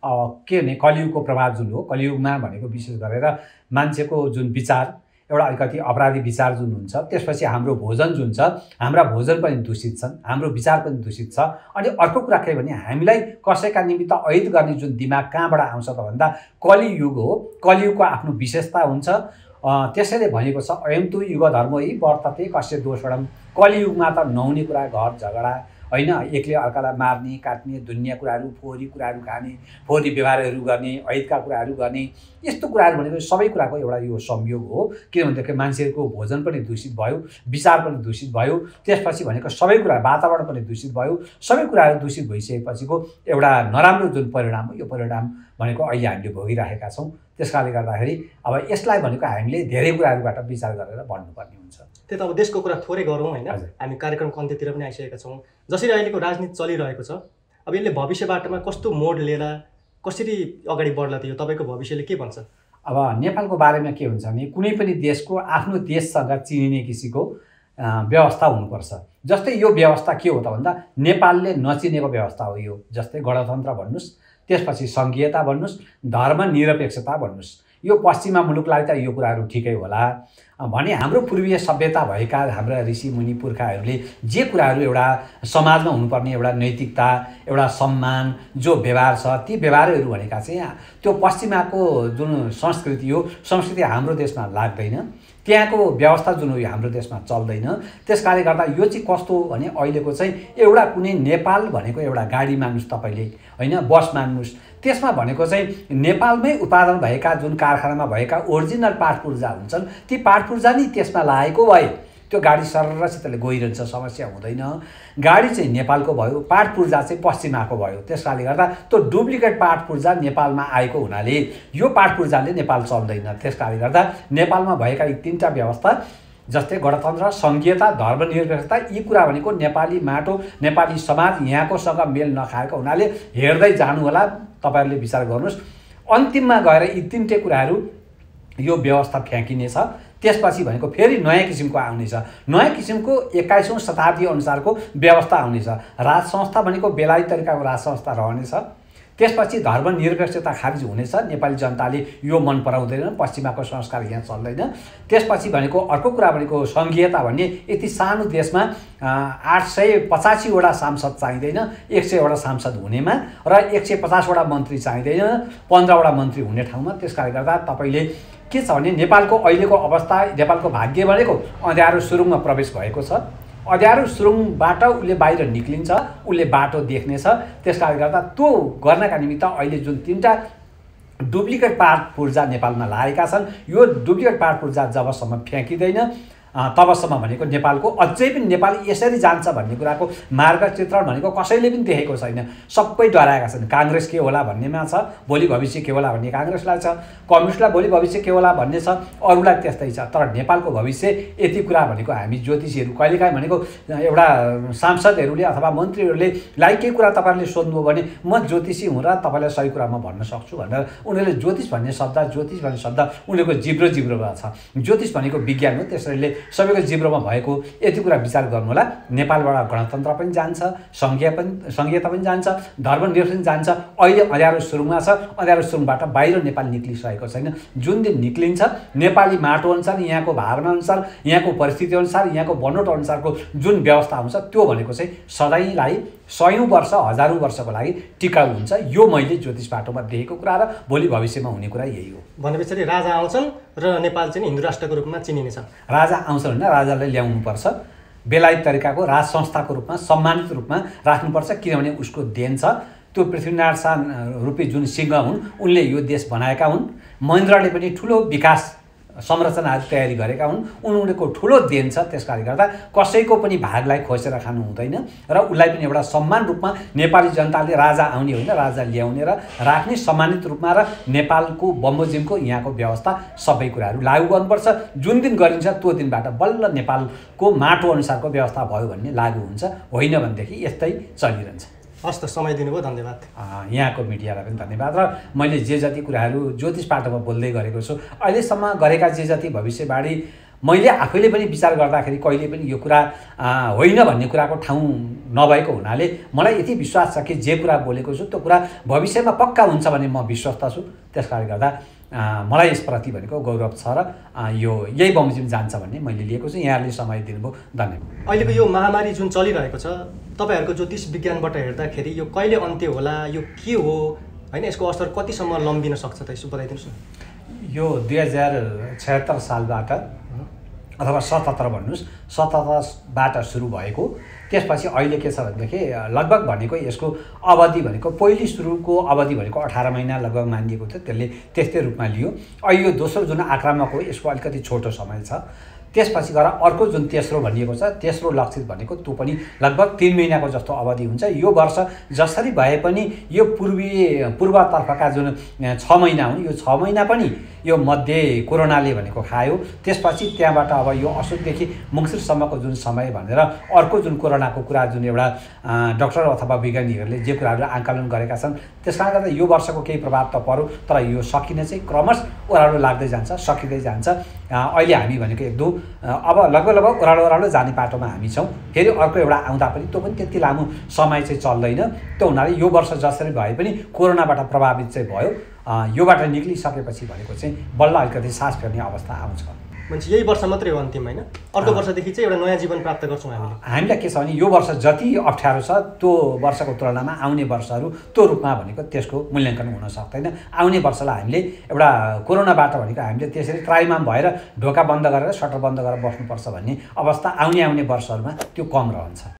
के भने कलियुगको प्रभाव जुन हो, कलियुगमा भनेको विशेष गरेर मान्छेको जुन विचार एउटा अलिकति अपराधी विचार जुन हुन्छ, त्यसपछि हाम्रो भोजन जुन छ, हाम्रा भोजन पनि दूषित छन्, हाम्रो विचार पनि दूषित छ। अनि अर्को कुरा के भने हामीलाई कसैका निमित्त अहित गर्ने जुन दिमाग कहाँबाट आउँछ त भन्दा कलियुग हो। कलियुगको आफ्नो विशेषता हुन्छ। त्यसैले भनेको छ अयम तु युग धर्म हि वर्तते कस्य दोषणम। कलियुगमा त नहुने कुरा, घर झगडा होइन, एकले अर्कालाई मार्ने काट्ने, दुनियाँ कुराहरू, फोहोरी कुराहरू खाने, फोहोरी व्यवहारहरू गर्ने, अहितका कुराहरू गर्ने, यस्तो कुराहरू भनेको सबै कुराको एउटा यो संयोग हो। किनभनेदेखि मान्छेको भोजन पनि दूषित भयो, विचार पनि दूषित भयो, त्यसपछि भनेको सबै कुरा वातावरण पनि दूषित भयो। सबै कुराहरू दूषित भइसकेपछिको एउटा नराम्रो जुन परिणाम हो, यो परिणाम भनेको अहिले हामीले भोगिरहेका छौँ। त्यस कारणले गर्दाखेरि अब यसलाई भनेको हामीले धेरै कुराहरूबाट विचार गरेर बढ्नुपर्ने हुन्छ। त्यही त अब देशको कुरा थोरै गरौँ होइन, हामी कार्यक्रमको अन्त्यतिर पनि आइसकेका छौँ। जसरी अहिलेको राजनीति चलिरहेको छ, अब यसले भविष्यबाटमा कस्तो मोड लिएर कसरी अगाडि बढ्ला त यो तपाईँको भविष्यले के भन्छ? अब नेपालको बारेमा के हुन्छ भने कुनै पनि देशको आफ्नो देशसँग चिनिने किसिमको व्यवस्था हुनुपर्छ। जस्तै यो व्यवस्था के हो त भन्दा नेपालले नचिनेको व्यवस्था हो यो। जस्तै गणतन्त्र भन्नुहोस्, त्यसपछि सङ्घीयता भन्नुहोस्, धर्मनिरपेक्षता भन्नुहोस्। यो पश्चिमा मुलुकलाई त यो कुराहरू ठिकै होला भने हाम्रो पूर्वीय सभ्यता भएका हाम्रा ऋषिमुनि पुर्खाहरूले जे कुराहरू एउटा समाजमा हुनुपर्ने एउटा नैतिकता, एउटा सम्मान, जो व्यवहार छ, ती व्यवहारहरू भनेका चाहिँ त्यो पश्चिमाको जुन संस्कृति हो, संस्कृति हाम्रो देशमा लाग्दैन। त्यहाँको व्यवस्था जुन हो यो हाम्रो देशमा चल्दैन। त्यस कारणले गर्दा यो चाहिँ कस्तो हो भने अहिलेको चाहिँ एउटा कुनै नेपाल भनेको एउटा गाडी मान्नुहोस् तपाईँले होइन, बस मान्नुहोस्, त्यसमा भनेको चाहिँ नेपालमै उत्पादन भएका जुन कारखानामा भएका ओरिजिनल पाट पूर्जा हुन्छन्, ती पाट पूर्जा नै त्यसमा लागेको भए त्यो गाडी सररसितले गइरहन्छ, समस्या हुँदैन। गाडी चाहिँ नेपालको भयो, पाट पूर्जा चाहिँ पश्चिमाको भयो। त्यस कारणले गर्दा त्यो डुप्लिकेट पाट पूर्जा नेपालमा आएको हुनाले यो पाट पूर्जाले नेपाल चल्दैन। त्यस कारणले गर्दा नेपालमा भएका यी तीनटा व्यवस्था जस्तै गणतन्त्र, सङ्घीयता, धर्मनिरपेक्षता, यी कुरा भनेको नेपाली माटो, नेपाली समाज यहाँकोसँग मेल नखाएको हुनाले हेर्दै जानु होला। तपाईँहरूले विचार गर्नुहोस्, अन्तिममा गएर यी तीनटै कुराहरू यो व्यवस्था फ्याँकिनेछ। त्यसपछि भनेको फेरि नयाँ किसिमको आउनेछ, नयाँ किसिमको 21औं शताब्दी अनुसारको व्यवस्था आउनेछ। राज संस्था भनेको बेलायती तरिकाको राज संस्था रहनेछ। त्यसपछि धर्मनिरपेक्षता खारिज हुनेछ। नेपाली जनताले यो मन पराउँदैन, पश्चिमाको संस्कार यहाँ चल्दैन। त्यसपछि भनेको अर्को कुरा भनेको सङ्घीयता भन्ने यति सानो देशमा 885 वटा सांसद चाहिँदैन 100 वटा सांसद हुनेमा, र 150 वटा मन्त्री चाहिँदैन 15 वटा मन्त्री हुने ठाउँमा। त्यस कारणले गर्दा तपाईँले के छ भने नेपालको अहिलेको अवस्था, नेपालको भाग्य भनेको अँध्यारो सुरुङमा प्रवेश भएको छ। अँध्यारो सुरुङबाट उसले बाहिर निक्लिन्छ, उसले बाटो देख्नेछ। त्यस कारणले गर्दा त्यो गर्नका निमित्त अहिले जुन तीनटा डुप्लिकेट पाट पूर्जा नेपालमा लागेका छन्, यो डुप्लिकेट पाट पूर्जा जबसम्म फ्याँकिँदैन तबसम्म भनेको नेपालको अझै पनि नेपाल यसरी जान्छ भन्ने कुराको मार्गचित्रण भनेको कसैले पनि देखेको छैन। सबै डराएका छन्। काङ्ग्रेस के होला भन्नेमा छ, भोलि भविष्य के होला भन्ने काङ्ग्रेसलाई छ, कम्युनिस्टलाई भोलि भविष्य के होला भन्ने छ, अरूलाई त्यस्तै छ। तर नेपालको भविष्य यति कुरा भनेको हामी ज्योतिषीहरू कहिलेकाहीँ भनेको एउटा सांसदहरूले अथवा मन्त्रीहरूले लाई केही कुरा तपाईँहरूले सोध्नुभयो भने म ज्योतिषी हुँ र तपाईँलाई सही कुरा म भन्न सक्छु भनेर उनीहरूले ज्योतिष भन्ने शब्द उनीहरूको जिब्रोमा छ। ज्योतिष भनेको विज्ञान हो, त्यसैले सबैको जिब्रोमा भएको यति कुरा विचार गर्नु होला। नेपालबाट गणतन्त्र पनि जान्छ, सङ्घीयता पनि जान्छ, धर्मनिरपेक्षता पनि जान्छ। अहिले अँध्यारो सुरुङमा छ, अँध्यारो सुरुङबाट बाहिर नेपाल निक्लिसकेको छैन। जुन दिन निक्लिन्छ नेपाली माटो अनुसार, यहाँको भावना अनुसार, यहाँको परिस्थिति अनुसार, यहाँको बनोट अनुसारको जुन व्यवस्था हुन्छ त्यो भनेको चाहिँ सधैँलाई 100औं वर्ष 1000औं वर्षको लागि टिकाउ हुन्छ। यो मैले ज्योतिषबाटोमा देखेको कुरा र भोलि भविष्यमा हुने कुरा यही हो। भनेपछि राजा आउँछन् र नेपाल चाहिँ हिन्दू राष्ट्रको रूपमा चिनिनेछ। राजा आउँछन् भने राजालाई ल्याउनुपर्छ, बेलायती तरिकाको राज संस्थाको रूपमा सम्मानित रूपमा राख्नुपर्छ। किनभने उसको देन छ। त्यो पृथ्वीनारायण शाह रूपी जुन सिंह हुन् उनले यो देश बनाएका हुन्। महेन्द्रले पनि ठुलो विकास संरचनाहरू तयारी गरेका हुन्, उनीहरूको ठुलो देन छ। त्यस कारणले गर्दा कसैको पनि भागलाई खोसेर खानु हुँदैन र उसलाई पनि एउटा सम्मान रूपमा नेपाली जनताले राजा आउने होइन, राजा ल्याउने र राख्ने सम्मानित रूपमा, र नेपालको बमोजिमको यहाँको व्यवस्था सबै कुराहरू लागू गर्नुपर्छ। जुन दिन गरिन्छ त्यो दिनबाट बल्ल नेपालको माटो अनुसारको व्यवस्था भयो भन्ने लागू हुन्छ, होइन भनेदेखि यस्तै चलिरहन्छ। हस् त, समय दिनुभयो, धन्यवाद। यहाँको मिडियालाई पनि धन्यवाद। र मैले जे जति कुराहरू ज्योतिषबाटोमा बोल्दै गरेको छु, अहिलेसम्म गरेका जे जति भविष्यवाणी मैले आफैले पनि विचार गर्दाखेरि कहिले पनि यो कुरा होइन भन्ने कुराको ठाउँ नभएको हुनाले मलाई यति विश्वास छ कि जे कुरा बोलेको छु त्यो कुरा भविष्यमा पक्का हुन्छ भन्ने म विश्वस्त छु। त्यस कारणले गर्दा मलाई यसप्रति भनेको गौरव छ र यो यही बमोजिम जान्छ भन्ने मैले लिएको छु। यहाँहरूले समय दिनुभयो, धन्यवाद। अहिलेको यो महामारी जुन चलिरहेको छ, तपाईँहरूको ज्योतिष विज्ञानबाट हेर्दाखेरि यो कहिले अन्त्य होला, यो के हो होइन, यसको असर कतिसम्म लम्बिन सक्छ त यसो बताइदिनुहोस् न। यो 2076 सालबाट अथवा 77 भन्नुहोस्, 77बाट सुरु भएको। त्यसपछि अहिले के छ भनेदेखि लगभग भनेको यसको अवधि भनेको पहिलो सुरुको अवधि भनेको 18 महिना लगभग मानिएको थियो, त्यसले त्यस्तै रूपमा लियो। अहिले यो दोस्रो जुन आक्रामक हो यसको अलिकति छोटो समय छ। त्यसपछि गएर अर्को जुन तेस्रो भनिएको छ, तेस्रो लक्षित भनेको त्यो पनि लगभग 3 महिनाको जस्तो अवधि हुन्छ। यो वर्ष जसरी भए पनि यो पूर्वतर्फका जुन 6 महिना हुन्, यो 6 महिना पनि यो मध्ये कोरोनाले भनेको खायो। त्यसपछि त्यहाँबाट अब यो असोजदेखि मङ्सिरसम्मको जुन समय भनेर अर्को जुन कोरोनाको कुरा जुन एउटा डाक्टर अथवा वैज्ञानिकहरूले जे कुराहरू आकलन गरेका छन्, त्यस कारणले गर्दा यो वर्षको केही प्रभाव त पर्यो, तर यो सकिने चाहिँ क्रमश ओह्रालो लाग्दै जान्छ, सकिँदै जान्छ। अहिले हामी भनेको एक दो अब लगभग ओह्रालो जाने बाटोमा हामी छौँ। फेरि अर्को एउटा आउँदा पनि त्यो पनि त्यति लामो समय चाहिँ चल्दैन। त्यो हुनाले यो वर्ष जसरी भए पनि कोरोनाबाट प्रभावित चाहिँ भयो। योबाट निक्लिसकेपछि भनेको चाहिँ बल्ल अलिकति सास फेर्ने अवस्था आउँछ। मान्छे यही वर्ष मात्रै हो अन्तिम होइन, अर्को वर्षदेखि चाहिँ एउटा नयाँ जीवन प्राप्त गर्छौँ हामीलाई के छ भने यो वर्ष जति अप्ठ्यारो छ त्यो वर्षको तुलनामा आउने वर्षहरू त्यो रूपमा भनेको त्यसको मूल्याङ्कन हुन सक्दैन। आउने वर्षलाई हामीले एउटा कोरोनाबाट भनेको हामीले त्यसरी त्राइमाम भएर ढोका बन्द गरेर सटर बन्द गरेर बस्नुपर्छ भन्ने अवस्था आउने वर्षहरूमा त्यो कम रहन्छ।